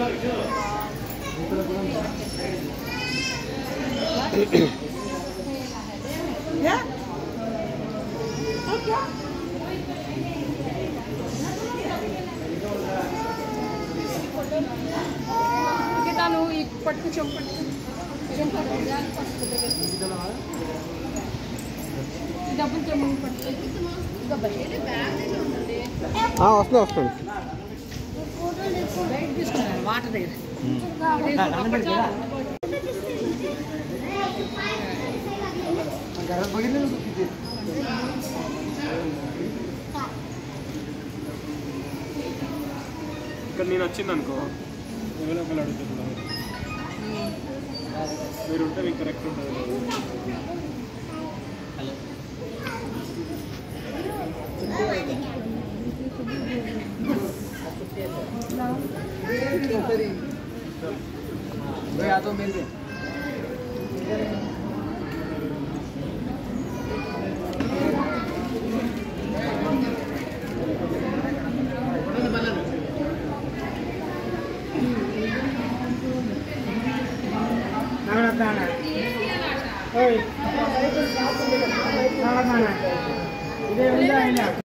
Ya? Oke. Kita nu ikut ke jemput dan pas tidak pun cuma juga banyak వస్తుంది water దగ్గర ఇక్కడ నేను వచ్చిందనుకో ఎవరో ఒకరు అడుగుతున్నారు మీరు ఉంటే మీకు కరెక్ట్ ఉంటుంది. तो मिल गए इधे